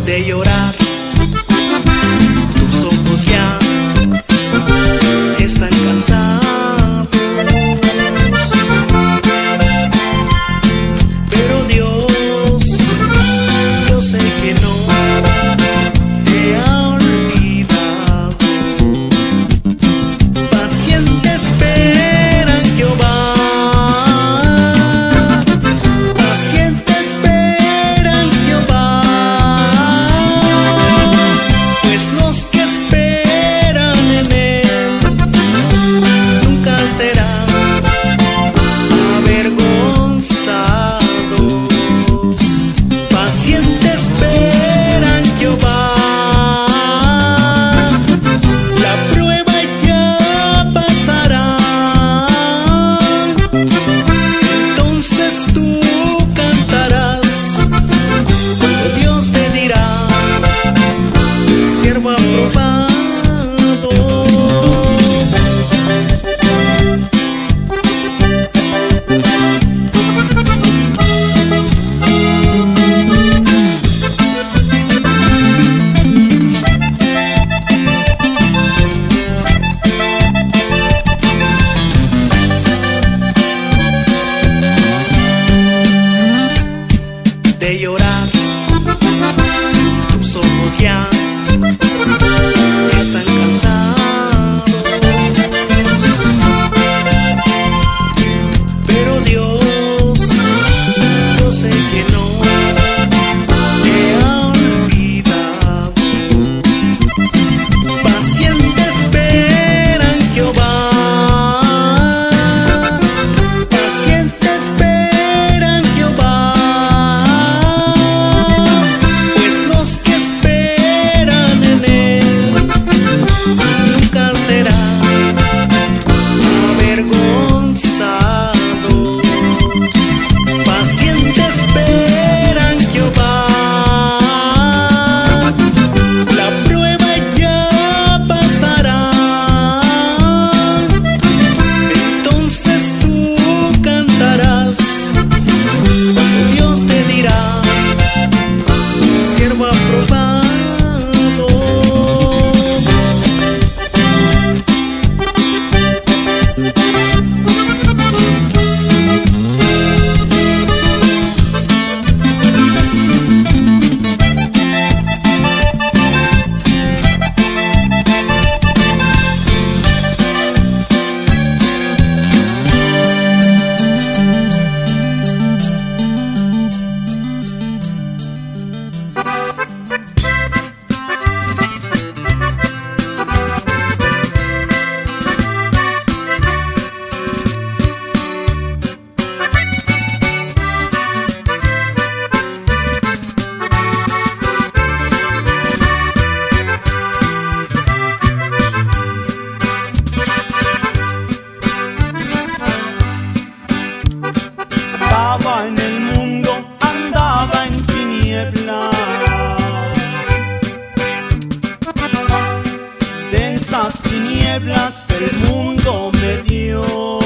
de llorar. Tus ojos ya están cansados, pero Dios, yo sé que no te ha olvidado. Paciente espera en Jehová, paciente espera en Jehová, pues los que esperan en Él nunca serán avergonzados. Paciente espera en Jehová, la prueba ya pasará, entonces tú cantarás cuando Dios te dirá: siervo aprobado. De llorar, tus ojos ya están cansados, pero Dios, yo sé que no te ha olvidado. Paciente espera en Jehová, paciente espera en Jehová, pues los que esperan en Él nunca serán avergonzados. Paciente espera en Jehová, la prueba ya pasará, entonces tú cantarás cuando Dios te dirá: siervo aprobado. Estaba en el mundo, andaba en tinieblas, densas tinieblas que el mundo me dio.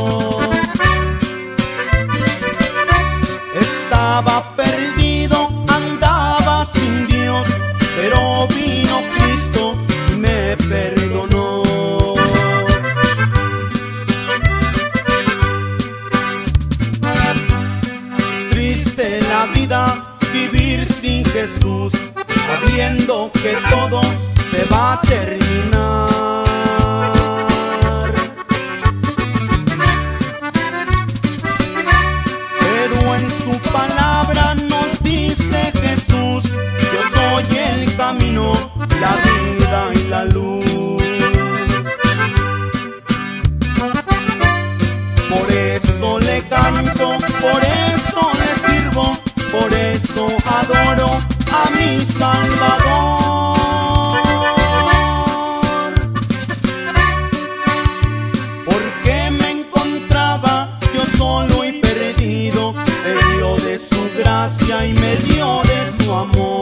Estaba perdido, andaba sin Dios, pero vino Cristo y me perdonó. Triste la vida, vivir sin Jesús, sabiendo que todo se va a terminar. Pero en su palabra nos dice Jesús: yo soy el camino, la vida y la luz. Por eso le canto, por eso le sirvo, por eso adoro a mi Salvador. Porque me encontraba yo solo y perdido, me dio de su gracia y me dio de su amor.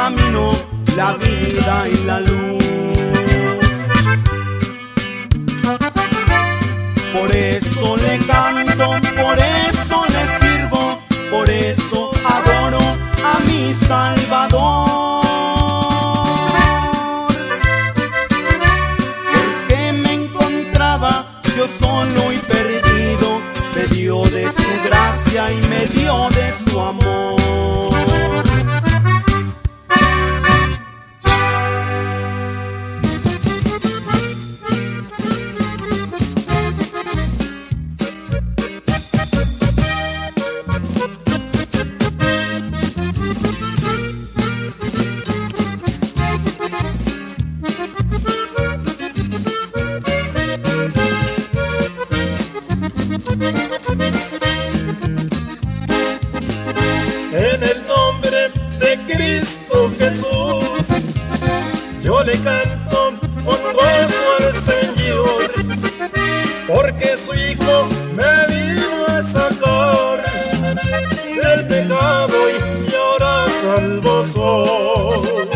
camino, la vida y la luz. Por eso le canto, por eso le sirvo, por eso adoro a mi Salvador. Porque me encontraba yo solo y perdido, me dio de su gracia y me dio de su amor. En el nombre de Cristo Jesús, yo le canto con gozo al Señor, porque su Hijo me vino a sacar del pecado y ahora salvo soy.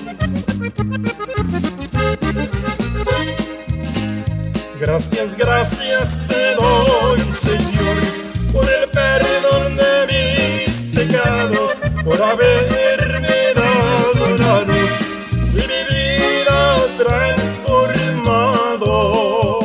Gracias, gracias te doy, Señor, por el perdón de mis pecados, por haberme dado la luz y mi vida transformado.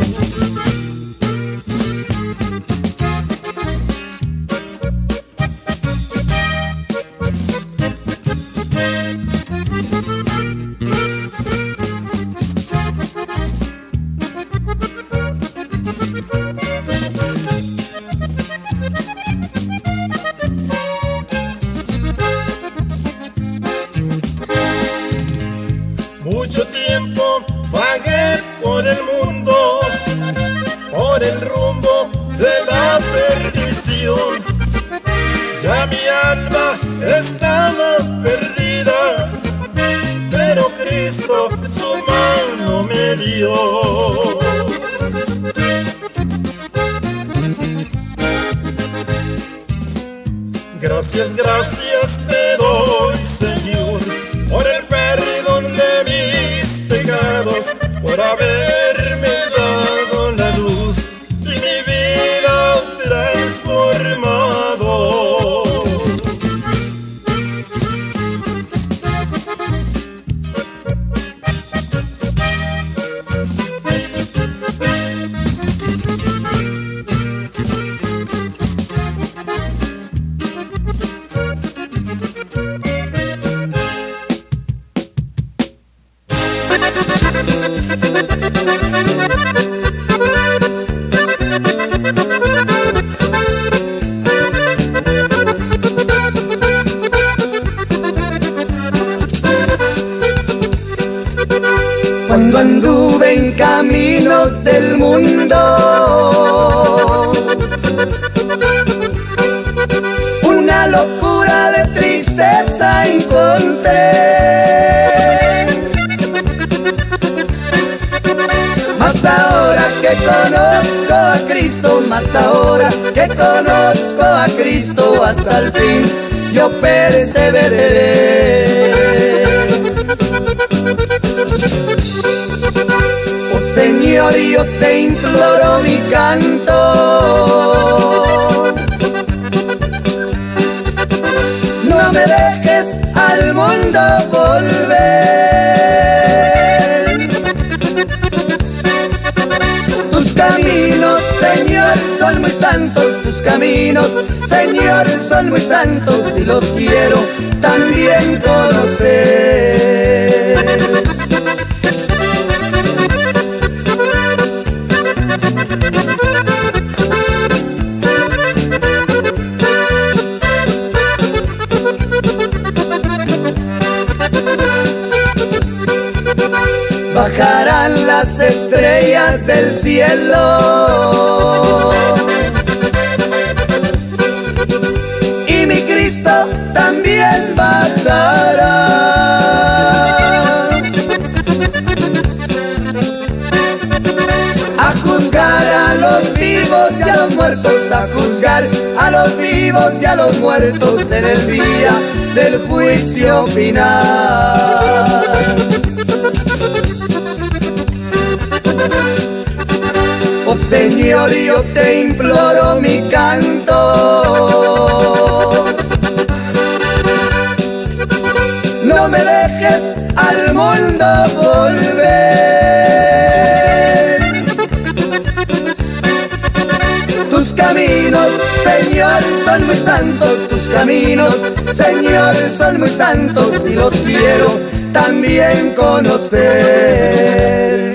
Mucho tiempo vagué por el mundo, por el rumbo de la perdición. Ya mi alma estaba perdida, pero Cristo su mano me dio. Gracias, gracias te doy, Señor, por el perdón de mis pecados, por haberme dado la luz y mi vida transformado. Cuando anduve en caminos del mundo, una locura de tristeza encontré. Mas ahora que conozco a Cristo, mas ahora que conozco a Cristo hasta el fin, yo perseveraré. Oh Señor, yo te imploro mi canto, no me dejes al mundo volver. Tus caminos, Señor, son muy santos, tus caminos, Señor, son muy santos y los quiero también conocer. Bajarán las estrellas del cielo y mi Cristo también bajará. A juzgar a los vivos y a los muertos, a juzgar a a los vivos y a los muertos en el día del juicio final. Oh Señor, yo te imploro mi canto, no me dejes al mundo volver. Tus caminos, Señor, son muy santos, tus caminos, Señor, son muy santos y los quiero también conocer.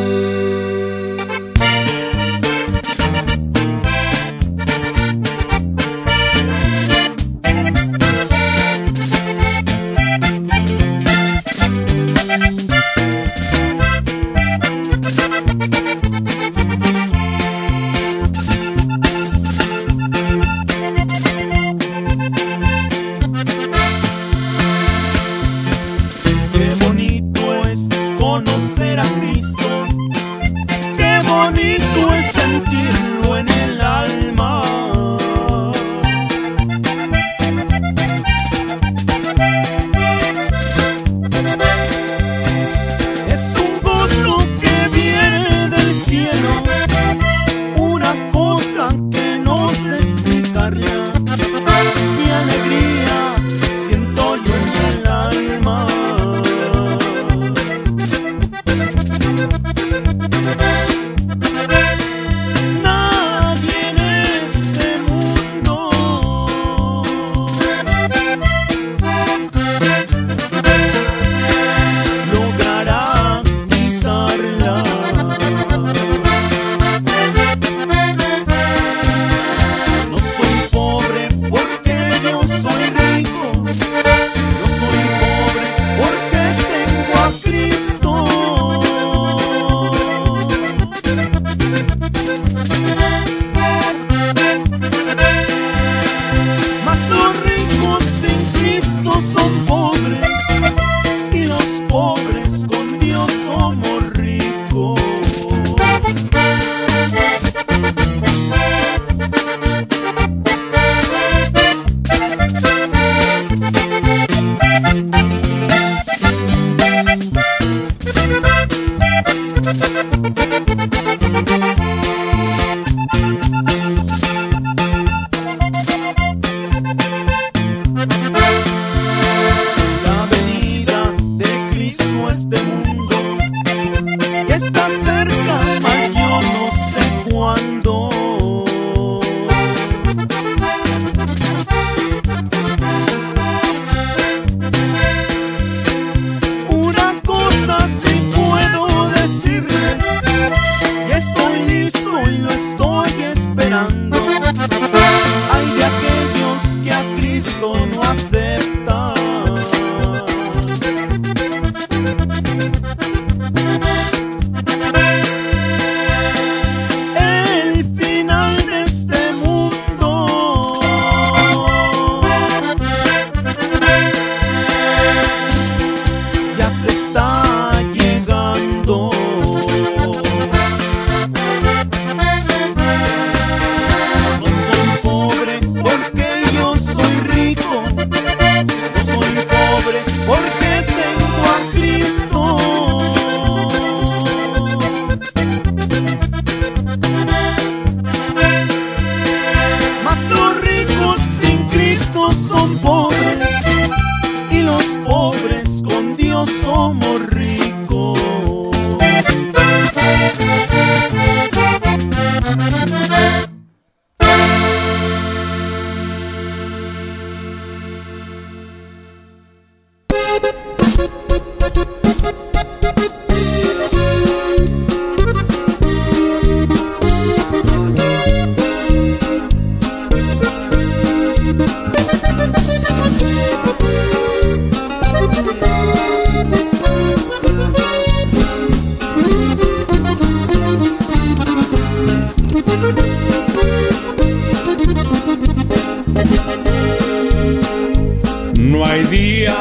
No hay día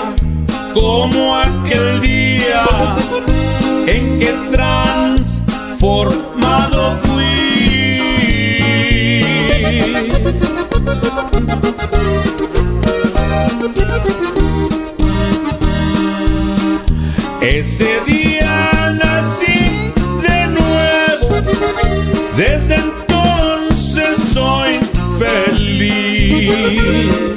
como aquel día en que transformado fui. Ese día nací de nuevo, desde entonces soy feliz.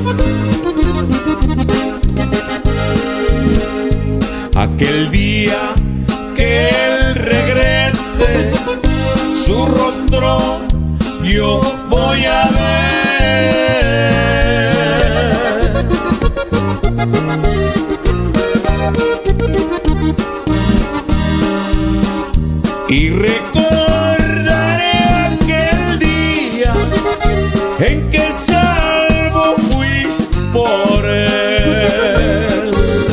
Aquel día que él regrese, su rostro yo voy a ver. Y recordaré aquel día en que salvo fui por él.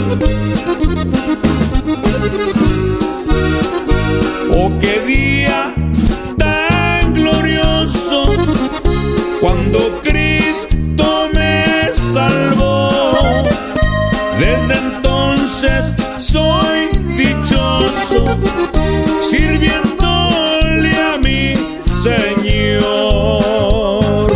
Oh, qué día tan glorioso, cuando Cristo me salvó. Desde entonces soy dichoso, sirviéndole a mi Señor.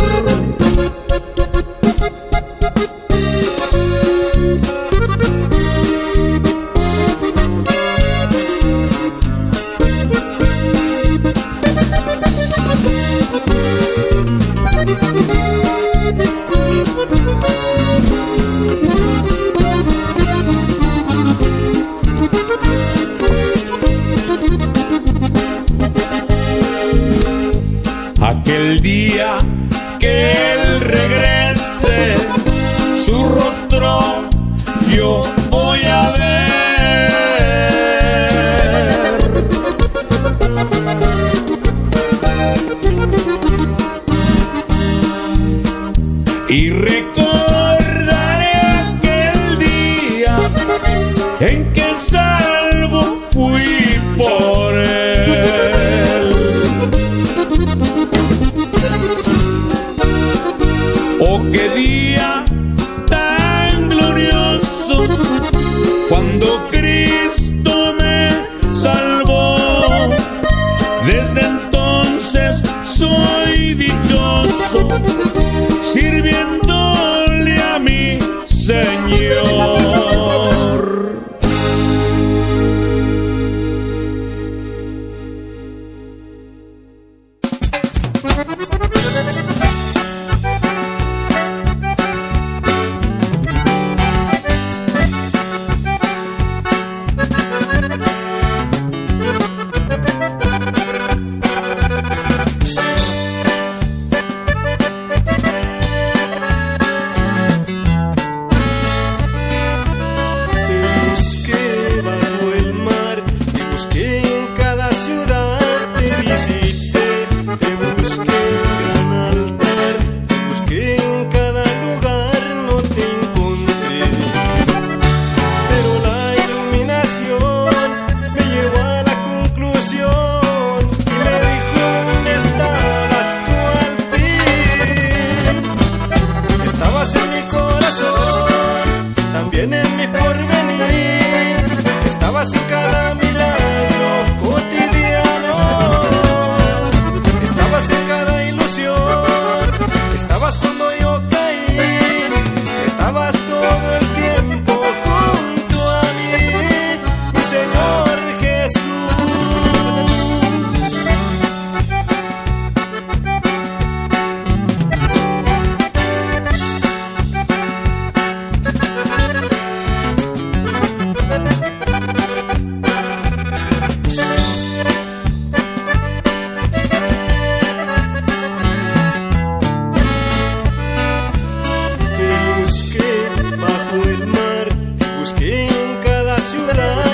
Aquel día que él regrese, su rostro yo voy a ver. Y recordaré aquel día en que salvo fui por él. Oh, qué día tan glorioso, cuando Cristo me salvó. Desde entonces soy dichoso, sirviéndole a mi Señor. Busqué en cada ciudad